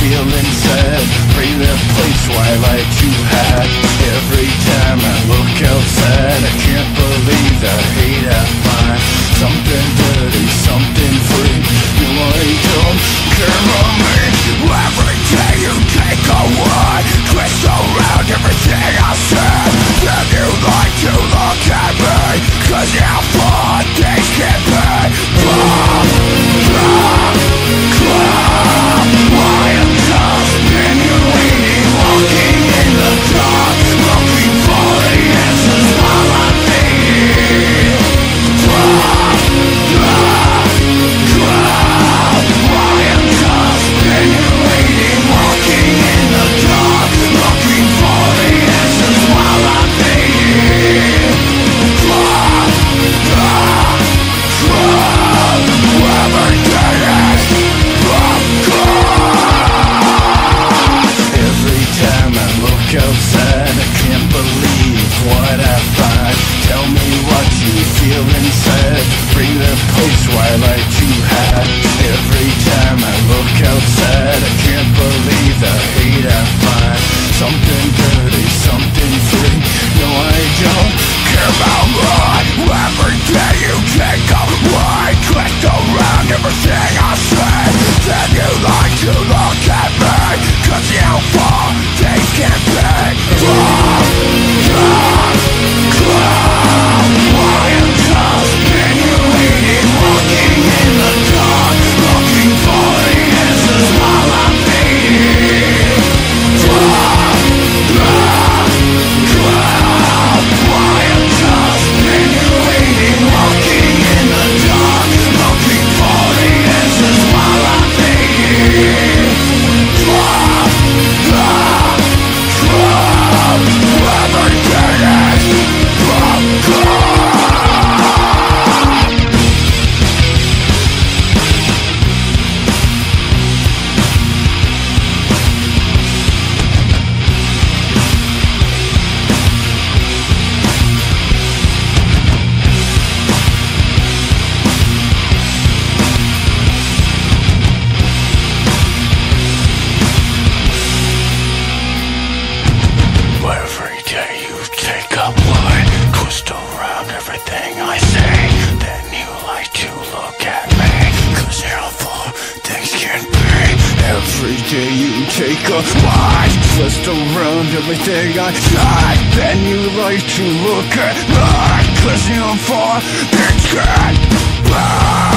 feeling sad. Bring the place why I like you had. Every time I look outside, I can't believe the hate I find. Something dirty, something free. No, I don't care about me. Every day you take a word, twist around everything I said. Then you like to look at me, cause how far things can be. I am just been here waiting, walking in the dark, looking for the answers while I'm fading. I am just been here waiting, walking in the dark, looking for the answers while I'm fading. Every time I look outside, I can't believe what I find. Tell me what you feel inside. Bring the place while like you had. Every time I look outside, I can't believe the hate I find. Something dirty, something free. No, I don't care about mine. Every day you take a ride, twist around everything I say. Then you like to look at me, cause how far things can be. I am just been here waiting, walking in the dark, looking for the answers while I'm fading. I am just been here waiting, walking in the dark, looking for the answers while I'm fading. Every day you take a line, twist around everything I say. Then you like to look at me, cause how far things can be. Every day you take a line, twist around everything I say. Then you like to look at me, cause how far things can be.